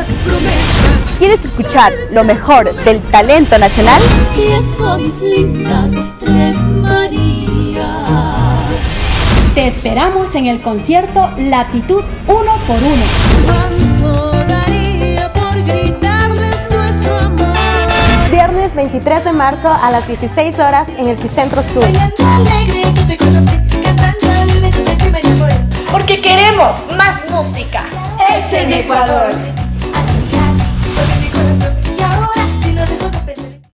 las promesas. ¿Quieres escuchar lo mejor del talento nacional? Viejo, mis lindas Tres María. Te esperamos en el concierto Latitud 1 por 1. ¿Cuánto daría por gritarles nuestro amor? Viernes 23 de marzo a las 16 horas en el Quicentro Sur. Bailando alegre, yo te conocí, cantando el beso de que me enamoré. Porque queremos más música. ¡Hecha en Ecuador!